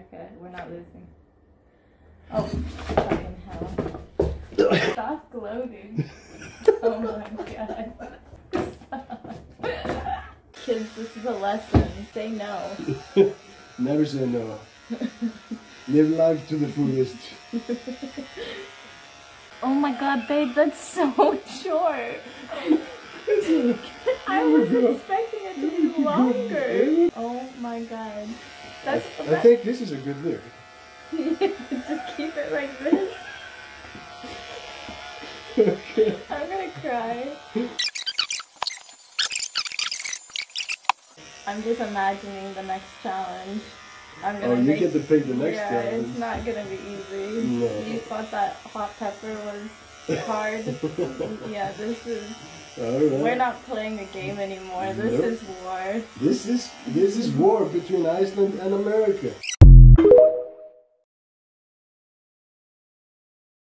America. We're not losing. Oh, fucking hell. Stop gloating. Oh my god. Kids, this is a lesson. Say no. Never say no. Live life to the fullest. Oh my god, babe, that's so short. I was expecting it to be longer. Oh my god. I think this is a good lyric. Just keep it like this. Okay. I'm gonna cry. I'm just imagining the next challenge. I'm gonna you get to pick the next challenge. Yeah, it's not gonna be easy. No. You thought that hot pepper was hard. Yeah, this is... Alright. We're not playing a game anymore. This is war. This is war between Iceland and America.